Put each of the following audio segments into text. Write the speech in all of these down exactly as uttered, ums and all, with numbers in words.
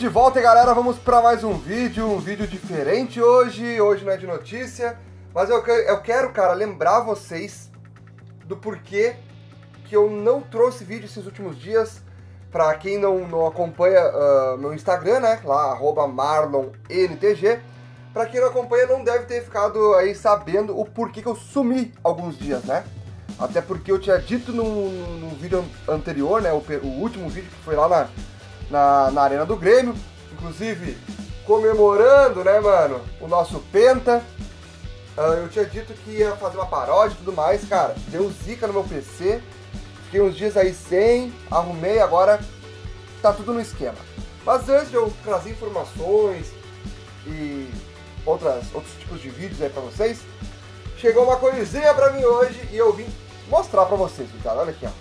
de volta, galera, vamos para mais um vídeo, um vídeo diferente hoje, hoje não é de notícia, mas eu, eu quero, cara, lembrar vocês do porquê que eu não trouxe vídeo esses últimos dias. Para quem não, não acompanha uh, meu Instagram, né, lá, arroba marlonntg, para quem não acompanha não deve ter ficado aí sabendo o porquê que eu sumi alguns dias, né, até porque eu tinha dito no, no vídeo anterior, né, o, o último vídeo que foi lá na Na, na Arena do Grêmio, inclusive comemorando, né, mano, o nosso Penta. Uh, eu tinha dito que ia fazer uma paródia e tudo mais, cara, deu zica no meu P C, fiquei uns dias aí sem, arrumei, agora tá tudo no esquema. Mas antes de eu trazer informações e outras, outros tipos de vídeos aí pra vocês, chegou uma coisinha pra mim hoje e eu vim mostrar pra vocês, cara, olha aqui, ó.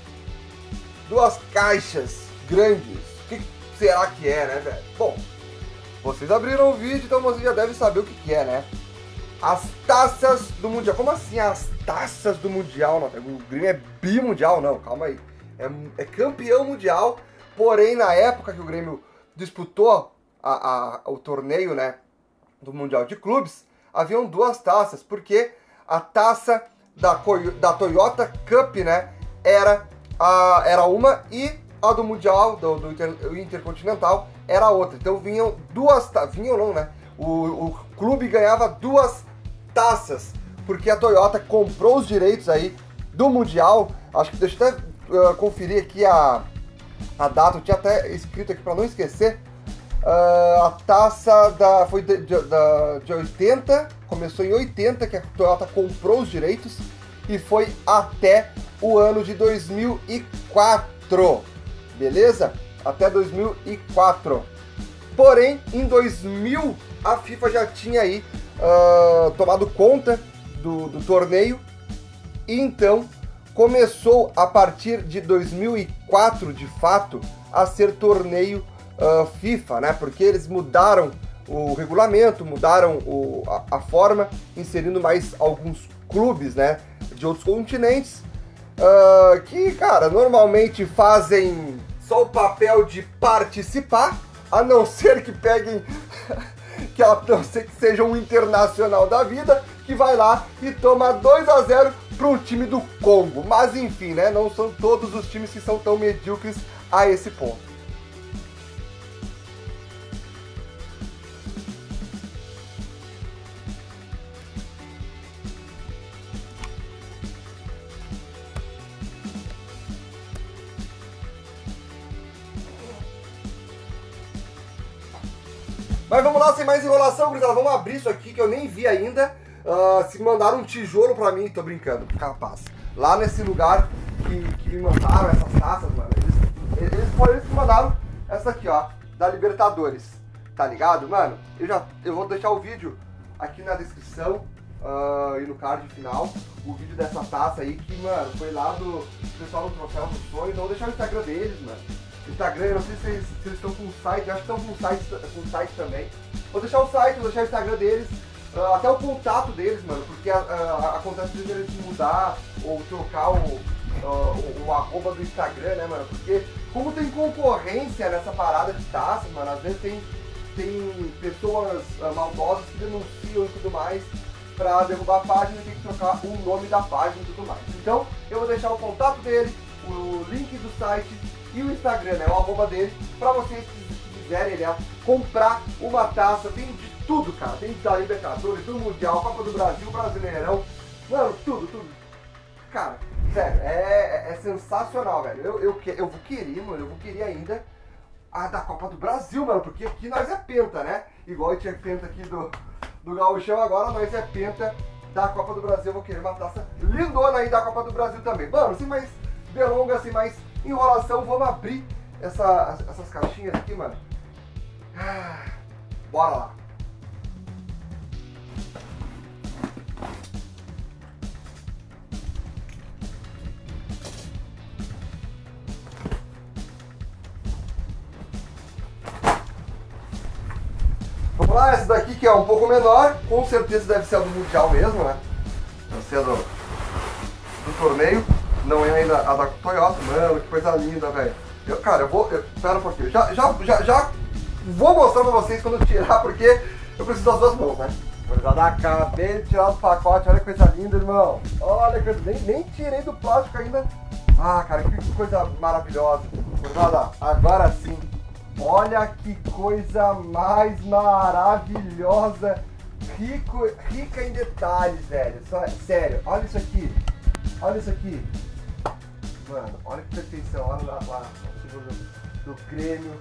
Duas caixas grandes. O que será que é, né, velho? Bom, vocês abriram o vídeo, então vocês já devem saber o que, que é, né? As taças do Mundial. Como assim as taças do Mundial? Não, o Grêmio é bimundial, não, calma aí. É, é campeão mundial, porém, na época que o Grêmio disputou a, a, o torneio, né, do Mundial de Clubes, haviam duas taças, porque a taça da, da Toyota Cup, né, era, a, era uma e a do Mundial, do, do Inter, Intercontinental, era outra. Então vinham duas, vinham não, né? O, o clube ganhava duas taças, porque a Toyota comprou os direitos aí do Mundial. Acho que deixa eu até uh, conferir aqui a, a data, eu tinha até escrito aqui para não esquecer. Uh, a taça da, foi de, de, da, de oitenta, começou em oitenta, que a Toyota comprou os direitos, e foi até o ano de dois mil e quatro. Beleza? Até dois mil e quatro. Porém, em dois mil, a FIFA já tinha aí uh, tomado conta do, do torneio. E então, começou a partir de dois mil e quatro, de fato, a ser torneio uh, FIFA, né? Porque eles mudaram o regulamento, mudaram o, a, a forma, inserindo mais alguns clubes, né, de outros continentes. Uh, que, cara, normalmente fazem só o papel de participar, a não ser que peguem, que a não ser que seja um internacional da vida, que vai lá e toma dois a zero para um time do Congo. Mas enfim, né, não são todos os times que são tão medíocres a esse ponto. Mas vamos lá, sem mais enrolação, gurizada, vamos abrir isso aqui que eu nem vi ainda. Uh, se mandaram um tijolo pra mim, tô brincando, capaz. Lá nesse lugar que, que me mandaram essas taças, mano, eles, eles foram eles que mandaram essa aqui, ó, da Libertadores, tá ligado? Mano, eu já eu vou deixar o vídeo aqui na descrição uh, e no card final, o vídeo dessa taça aí que, mano, foi lá do pessoal do Troféu do Sonho, então vou deixar o Instagram deles, mano. Instagram, eu não sei se eles, se eles estão com o site, acho que estão com o site, com o site também. Vou deixar o site, vou deixar o Instagram deles, uh, até o contato deles, mano, porque uh, uh, acontece de eles mudar ou trocar o, uh, o, o arroba do Instagram, né, mano, porque como tem concorrência nessa parada de taças, mano, às vezes tem, tem pessoas uh, maldosas que denunciam e tudo mais pra derrubar a página e tem que trocar o nome da página e tudo mais. Então, eu vou deixar o contato dele, o link do site e o Instagram, né, o arroba dele, pra vocês que quiserem, né, comprar uma taça. Tem de tudo, cara, tem da Libertadores, do Mundial, Copa do Brasil, Brasileirão, mano, tudo, tudo. Cara, sério, é, é, é sensacional, velho. Eu, eu, eu vou querer, mano, eu vou querer ainda a da Copa do Brasil, mano, porque aqui nós é penta, né, igual eu tinha penta aqui do, do Gauchão, agora nós é penta da Copa do Brasil. Eu vou querer uma taça lindona aí da Copa do Brasil também. Mano, sem mais delongas, sem mais enrolação, vamos abrir essa, essas caixinhas aqui, mano. Ah, bora lá. Vamos lá, essa daqui que é um pouco menor, com certeza deve ser a do Mundial mesmo, né? Deve ser a do, do torneio. Não é ainda a da Toyota, mano, que coisa linda, velho. Eu, cara, eu vou... Eu, pera um pouquinho. Já, já, já, já vou mostrar pra vocês quando eu tirar, porque eu preciso das duas mãos, né? Gurizada, acabei de tirar do pacote, olha que coisa linda, irmão. Olha que coisa, nem, nem tirei do plástico ainda. Ah, cara, que coisa maravilhosa. Gurizada, agora sim. Olha que coisa mais maravilhosa. Rico, rica em detalhes, velho. Sério, olha isso aqui. Olha isso aqui. Mano, olha que perfeição. Olha lá, lá do, do Grêmio,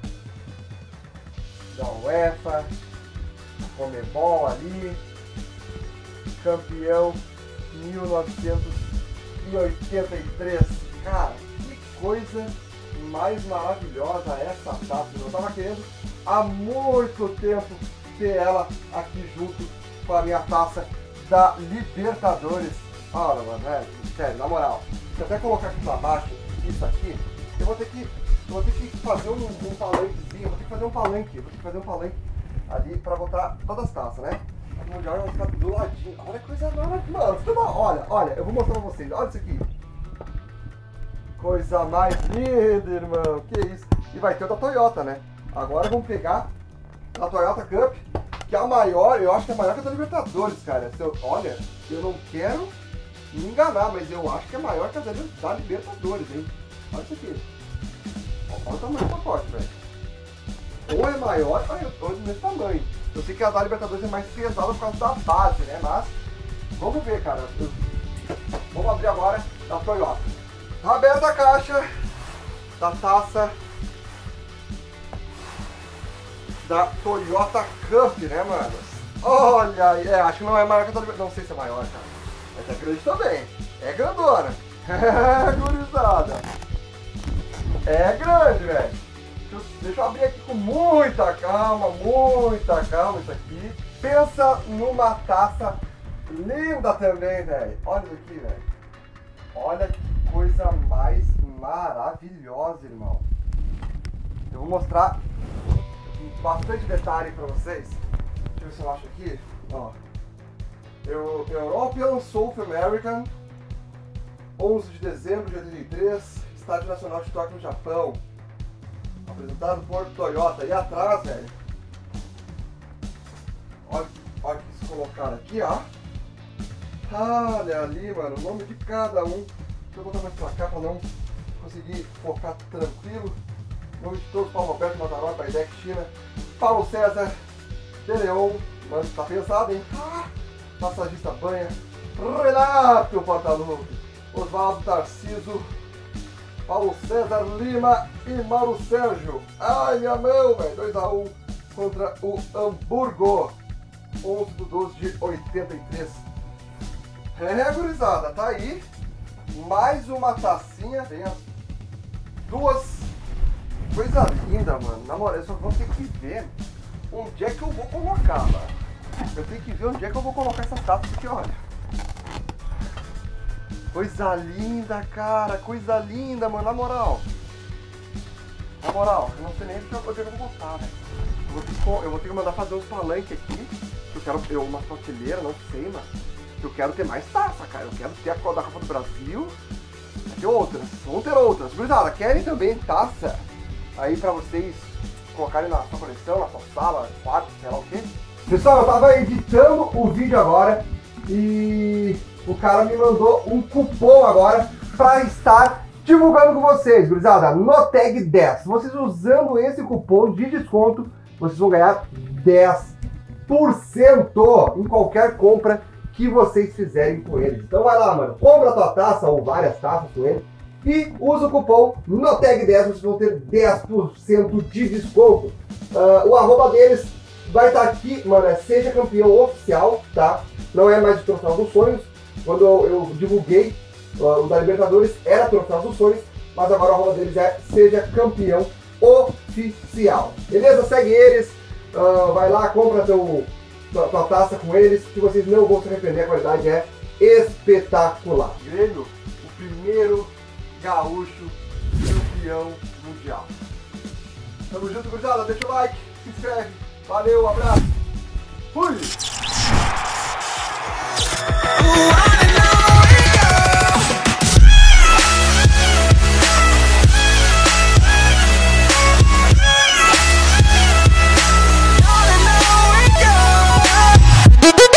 da UEFA, Comebol ali, campeão mil novecentos e oitenta e três. Cara, que coisa mais maravilhosa essa taça. Eu tava querendo há muito tempo ter ela aqui junto com a minha taça da Libertadores. Olha, mano, é, sério, na moral, se eu até colocar aqui pra baixo isso aqui, eu vou ter que, eu vou ter que fazer um, um palanquezinho, eu vou ter que fazer um palanque, eu vou ter que fazer um palanque ali pra botar todas as taças, né? Aqui no Mundial vai ficar do ladinho. Olha que coisa maravilhosa, mano, fica uma, olha, olha, eu vou mostrar pra vocês, olha isso aqui. Coisa mais linda, irmão, que isso. E vai ter o da Toyota, né? Agora vamos pegar a Toyota Cup, que é a maior, eu acho que é maior que a da Libertadores, cara. Se eu, olha, eu não quero me enganar, mas eu acho que é maior que a da, da Libertadores, hein? Olha isso aqui. Olha o tamanho do pacote, velho. Ou é maior, ou é do mesmo tamanho. Eu sei que a da Libertadores é mais pesada por causa da base, né? Mas, vamos ver, cara. Eu, vamos abrir agora a Toyota. Aberta a caixa da taça da Toyota Cup, né, mano? Olha aí, é, acho que não é maior que a da Libertadores. Não sei se é maior, cara. Mas é grande também. É grandona. É, gurizada. É grande, velho. Deixa, deixa eu abrir aqui com muita calma, muita calma isso aqui. Pensa numa taça linda também, velho. Olha isso aqui, velho. Olha que coisa mais maravilhosa, irmão. Eu vou mostrar bastante detalhe pra vocês. Deixa eu ver se eu acho aqui. Ó. Eu, European South American, onze de dezembro de oitenta e três, Estádio Nacional de Tóquio no Japão. Apresentado por Toyota. E atrás, velho. Olha, olha que eles colocaram aqui, ó. Olha ali, mano, o nome de cada um. Deixa eu botar mais pra cá pra não conseguir focar tranquilo. O nome de todos: Paulo Roberto, Mataró, Baidec, China, Paulo César, De Leon, mano, tá pesado, hein? Ah, Massagista Banha, Renato Portaluppi, Oswaldo Tarciso, Paulo César Lima e Mauro Sérgio. Ai, minha mão, velho, dois a um contra o Hamburgo, onze de doze de oitenta e três. É, gurizada, tá aí. Mais uma tacinha. Tem as duas. Coisa linda, mano. Na moral, eu só vou ter que ver onde é que eu vou colocar, mano. Eu tenho que ver onde é que eu vou colocar essas taças, porque olha. Coisa linda, cara. Coisa linda, mano. Na moral. Na moral, eu não sei nem onde eu vou botar, velho. Eu vou ter que, eu vou ter que mandar fazer uns palanques aqui. Eu quero eu, uma prateleira, não sei, mas eu quero ter mais taça, cara. Eu quero ter a da Copa do Brasil. Vai ter outras, vão ter outras. Gurizada, querem também taça aí pra vocês colocarem na sua coleção, na sua sala, quarto, sei lá o quê? Pessoal, eu tava editando o vídeo agora e o cara me mandou um cupom agora pra estar divulgando com vocês, gurizada. Noteg dez. Vocês usando esse cupom de desconto, vocês vão ganhar dez por cento em qualquer compra que vocês fizerem com eles. Então vai lá, mano, compra a tua taça ou várias taças com ele e usa o cupom Noteg dez, vocês vão ter dez por cento de desconto. Uh, o arroba deles vai estar aqui, mano, é Seja Campeão Oficial, tá? Não é mais o Troféu dos Sonhos. Quando eu, eu divulguei uh, o da Libertadores era Troféu dos Sonhos, mas agora o arroba deles é Seja Campeão Oficial. Beleza? Segue eles, uh, vai lá, compra teu Tua, tua taça com eles, que vocês não vão se arrepender, a qualidade é espetacular. Grêmio, o primeiro gaúcho campeão mundial. Tamo junto, gurizada, deixa o like, se inscreve, valeu, um abraço, fui!